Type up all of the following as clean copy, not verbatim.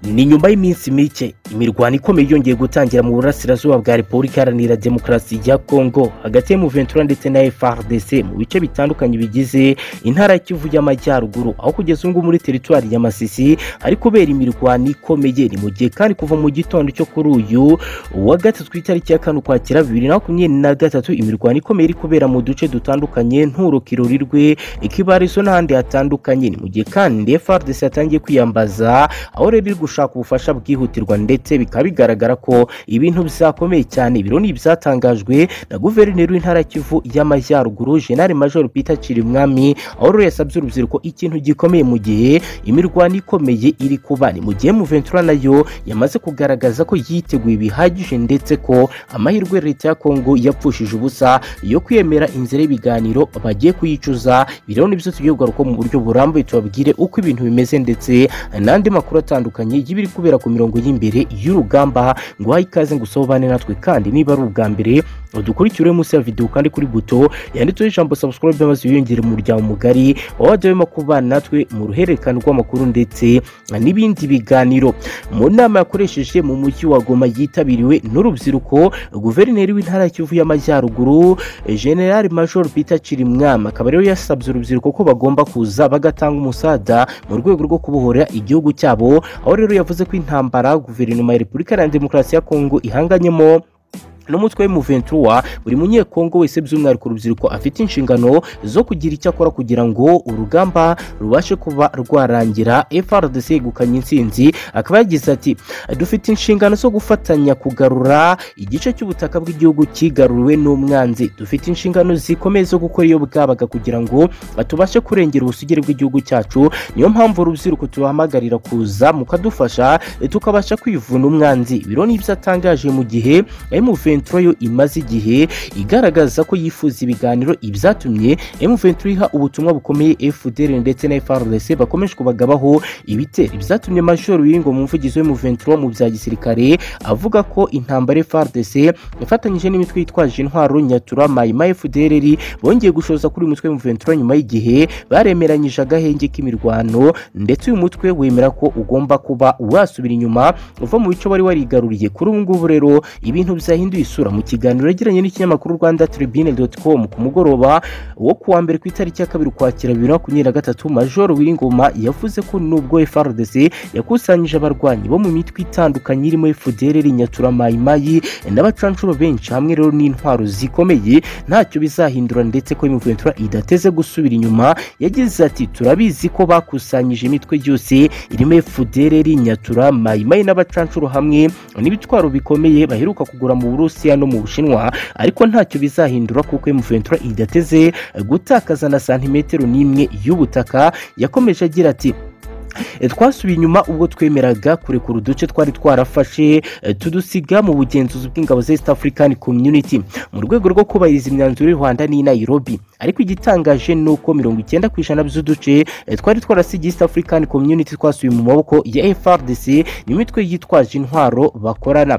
Ni nyuma y'iminsi mike imirwano ikomeye yongeye gutangira mu burasirazuba bwa Repubulika Iharanira Demokarasi ya KONGO hagati ya M23 ndetse na Fardc mu bice bitandukanye bigize intara y'Kivu y'Amajyaruguru, aho kugeza ubu muri teritwari ya Masisi ari kubera imirwano ikomeye. Ni mu gihe kandi kuva mu gitondo cyo kuri uyu wa gatatu itariki ya 5 Ukwakira 2023 imirwano ikomeye iri kubera mu duce dutandukanye nturukirurirwe ikibarizo n'ahandi hatandukanye. Ni mu gihe kandi Fardc yatangiye kwiyambaza aho rero gushaka ubufasha bwihutirwa ndetse bikaba bigaragara ko ibintu bizakomeye cyane. Ibiro ni byatangajwe na guverineri w'intara y'Kivu y'Amajyaruguru General Major Peter Chirimwami, aho rero yasabye urubyiruko ikintu gikomeye mu gihe imirwano ikomeye iri kuba. Ni mu gihe M23 nayo yamaze kugaragaza ko yiteguye bihagije ndetse ko amahirwe leta ya KONGO yapfushije ubusa yo kwiyemera inzira y'ibiganiro bagiye kuyicuza. Ibiro ni byo tugiye kugaruka mu buryo burambuye tubabwire uko ibintu bimeze ndetse n'andi makuru atandukanye y'ibiri kubera ku mirongo y'imbere y'urugamba. Ngo hayi ikaze ngo usobane natwe, kandi niba ari ubwa mbere dukurikire munsi ya video kandi kuri buto yanditseho ijambo subscribe maze wiyongere mu muryango mugari wabadewemo kubana natwe mu ruhererekane rw'amakuru ndetse n'ibindi biganiro. Mu nama yakoresheje mu mujyi wa Goma yitabiriwe n'urubyiruko, guverineri w'intara y'Kivu y'Amajyaruguru General Major Peter Chirimwami akaba rero yasabye urubyiruko ko bagomba kuza bagatanga umusada mu rwego rwo kubohora igihugu cyabo. Aho rero yavuze ko intambara guverinoma ya Repubulika Iharanira Demokarasi ya KONGO ihanganyemo n'umutwe M23, buri munyekongo wese by'umwihariko urubyiruko afite inshingano zo kugira icyo akora kugira ngo urugamba rubashe kuba rwarangira. Fardc yegukanye intsinzi, akaba yagize ati dufite inshingano zo gufatanya kugarura igice cy'ubutaka bw'igihugu kigaruriwe n'umwanzi. Dufite inshingano zikomeye zo gukora iyo bwabaga kugira ngo tubashe kurengera ubusugire bw'igihugu cyacu. Niyo mpamvu urubyiruko tubahamagarira kuza mukadufasha tukabasha kwivuna umwanzi. Ibiro ni byatangaje mu gihe M23 yo imaze igihe igaragaza ko yifuza ibiganiro, ibyatumye M23 iha ubutumwa bukomeye FDR ndetse na Fardc bakomeje kubagabaho ibitero. Ibyatumye Major w'ingo mu mvugizi wa M23 mu bya gisirikare avuga ko intambara Fardc yafatanyije n'imitwe yitwaje intwaro Nyatura Mayima FDR bongeye gushoza kuri umutwe wa M23 nyuma y'igihe baremeranyije agahenge k'imirwano, ndetse uyu mutwe wemera ko ugomba kuba wasubira inyuma uva mu bice wari warigaruriye. Kuri ubu ngubu rero ibintu byahinduye isura. Mu kiganiro yagiranye n'ikinyamakuru Rwanda-Tribune.com ku mugoroba wo kuwa mbere ku itariki ya 2 Ukwakira 2023, Major W'ingoma yavuze ko nubwo Fardc yakusanyije abarwanyi bo mu mitwe itandukanye irimo FDR, Nyatura, Mayimayi n'abacancuro benshi hamwe rero n'intwaro zikomeye, ntacyo bizahindura ndetse ko M23 idateze gusubira inyuma. Yagize ati turabizi ko bakusanyije imitwe yose irimo FDR, Nyatura, Mayimayi n'abacancuro hamwe n'ibitwaro bikomeye baheruka kugura mu Burusiya no mu Bushinwa, ariko ntacyo bizahindura kuko M23 idateze gutakaza na santimetero n'imwe y'ubutaka. Yakomeje agira ati twasubiye inyuma ubwo twemeraga kurekura uduce twari twarafashe tudusiga mu bugenzuzi bw'ingabo za East African Community mu rwego rwo kubahiriza imyanzuro y'u Rwanda n'i Nairobi. Ariko igitangaje nuko 90% by'uduce twari twarasigiye East African Community twasubiye mu maboko ya Fardc n'imitwe yitwaje intwaro bakorana.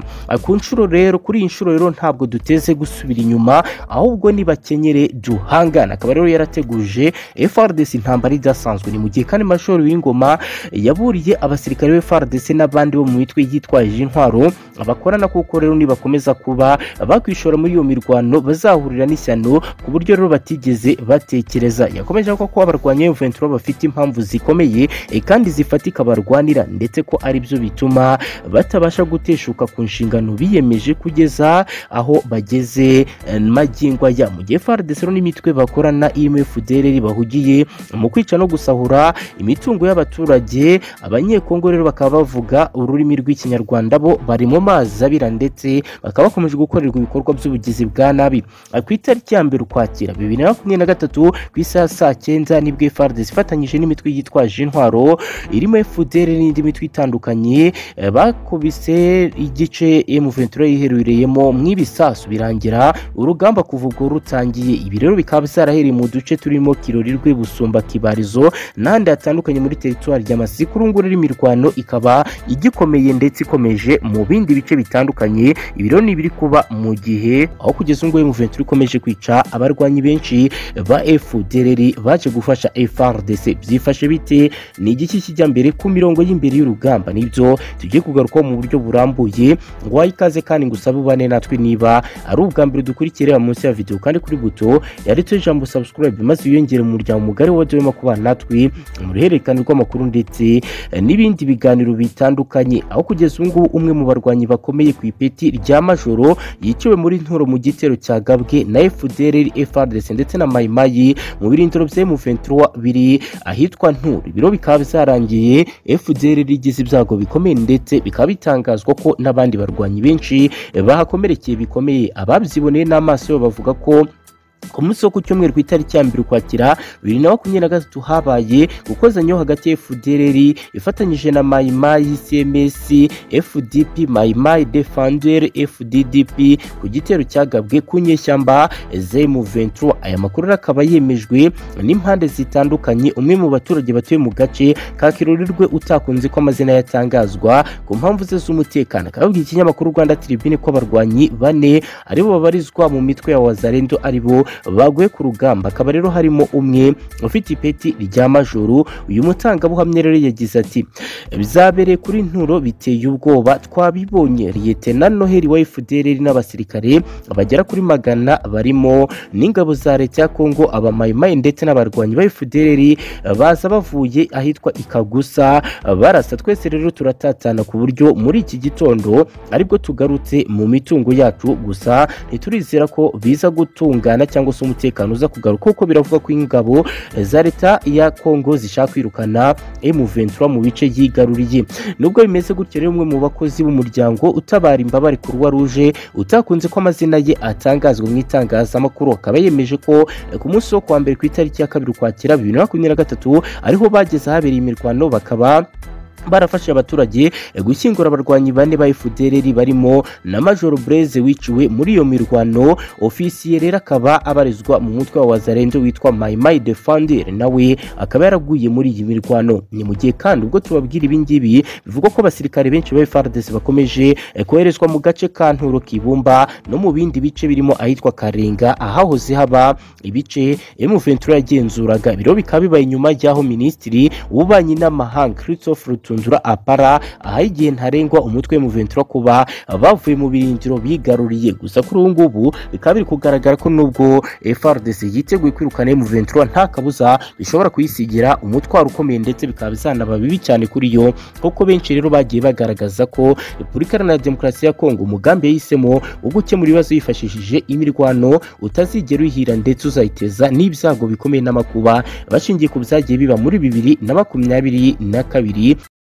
Kuri inshuro rero ntabwo duteze gusubira inyuma, ahubwo nibakenyere duhangana. Akaba rero yarateguje Fardc intambara idasanzwe. Ni mu gihe kandi Major w'ingoma yaburiye abasirikare be Fardc n'abandi bo mu mitwe yitwaje intwaro abakorana kuko rero nibakomeza kuba bakwishora muri iyo mirwano bazahurira n'ishyano ku buryo rero batigeze batekereza. Yakomeje ko abarwanya M23 bafite impamvu zikomeye kandi zifatika barwanira, ndetse ko ari byo bituma batabasha guteshuka ku nshingano biyemeje kugeza aho bageze magingo aya. Mu gihe Fardc n'imitwe bakorana IMFDR bahugiye mu kwica no gusahura imitungo y'abaturage, abanyekongo rero bakaba bavuga ururimi rw'ikinyarwanda bo bari mu mazi abira ndetse bakaba bakomeje gukorerwa ibikorwa by'ubugizi bwa nabi. Ku itariki ya 2 Ukwakira 2023 ku isaha saa 9 nibwo Fardc ifatanyije n'imitwe yitwaje intwaro irimo FDR n'indi mitwe itandukanye bakubise igice M23 yiherereyemo mw'ibisasu birangira urugamba kuva ubwo rutangiye. Ibi rero bikaba byarahereye mu duce turimo Kirorirwe, Busumba, Kibarizo n'andi hatandukanye muri teritwari ry'amasi kurungura imirwano ikaba igikomeye ndetse ikomeje mu bindi bice bitandukanye. Ibiro ni biri kuba mu gihe aho kugeza ngo M23 ikomeje kwica abarwanyi benshi ba FDLR baje gufasha Fardc. Byifashe bite? Ni igiki kijya mbere ku mirongo y'imbere y'urugamba? Nibyo tugiye kugaruka mu buryo burambuye. Ngo ikaze kandi ngusabe ubane natwe niba ari ubwa mbere dukurikira munsi ya video kandi kuri buto yanditseho ijambo subscribe maze wiyongere mu muryango mugari w'abadema kubana natwe mu ruhererekane rw'amakuru ndetse n'ibindi biganiro bitandukanye. Aho kugeza ngo umwe mu barwanyi bakomeye ku ipeti rya majoro yiciwe muri Nturo mu gitero cya gabwe na FDLR, Fardc ndetse na Mayimayi mu birindiro bya M23 biri ahitwa Nturo. Ibiro bikaba byarangiye FDLR igize ibyago bikomeye ndetse bikaba bitangazwa ko n'abandi barwanyi benshi bahakomerekeye bikomeye. Ababyiboneye n'amaso yo bavuga ko ku munsi wo ku cyumweru ku itariki ya 2 Ukwakira 2023 habaye gukozanyaho hagati ya FDLR ifatanyije na Mayimayi CMS FDP Mayimayi Defender FDDP ku gitero cyagabwe ku nyeshyamba M23. Aya makuru akaba yemejwe n'impande zitandukanye. Umwe mu baturage batuye mu gace ka Kirurirwe utakunze ko amazina yatangazwa ku mpamvu ze z'umutekano akababwira ikinyamakuru Rwanda Tribune ko abarwanyi bane aribo babarizwa mu mitwe ya Wazalendo aribo baguye ku rugamba. Akaba rero harimo umwe ufite ipeti rya majoro. Uyu mutangabuhamya rero yagize ati bizabereye kuri Nturo biteye ubwoba, twabibonye. Lieutenant Noheli wa FDLR n'abasirikare bagera kuri 100 barimo n'ingabo za leta ya Kongo, abamayimayi ndetse n'abarwanyi ba FDLR baza bavuye ahitwa Ikagusa barasa. Twese rero turatatana ku buryo muri iki gitondo aribwo tugarutse mu mitungo yacu, gusa ntiturizera ko biza gutungana cyangwa se umutekano uza kugaruka kuko biravuga ko ingabo za leta ya Kongo zishaka kwirukana M23 mu bice yigaruriye. Nubwo bimeze gutyo rero umwe mu bakozi b'umuryango utabara imbabare Kurwa Rouge utakunze ko amazina ye atangazwa mu itangazamakuru akaba yemeje ko ku munsi wo kwa mbere ku itariki ya 2 Ukwakira 2023 ariho bageze ahabereye imirwano bakaba barafashe abaturage gushyingura abarwanyi bane ba FDLR barimo na Major Blaise wiciwe muri iyo mirwano. Ofisiye rero akaba abarizwa mu mutwe wa Wazalendo witwa Mayimayi Defender nawe akaba yaraguye muri iyi mirwano. Ni mu gihe kandi ubwo tubabwira ibi ngibi bivuga ko abasirikare benshi ba Fardc bakomeje koherezwa mu gace ka Nturo, Kibumba no mu bindi bice birimo ahitwa Karenga ahahoze haba ibice M23 yagenzuraga. Ibiro bikaba bibaye nyuma y'aho Minisitiri w'Ububanyi n'Amahanga Christophe apara ahagiye ntarengwa umutwe M23 kuba bavuye mu birindiro bigaruriye. Gusa kuri ubu ngubu bikaba biri kugaragara ko nubwo Fardc yiteguye kwirukana M23 nta kabuza bishobora kuyisigira umutwaro ukomeye ndetse bikaba bizanaba bibi cyane kuri yo, kuko benshi rero bagiye bagaragaza ko Repubulika Iharanira Demokarasi ya Kongo umugambi yahisemo wo gukemura ibibazo yifashishije imirwano utazigera uhira ndetse uzayiteza n'ibyago bikomeye n'amakuba bashingiye ku byagiye biba muri 2022.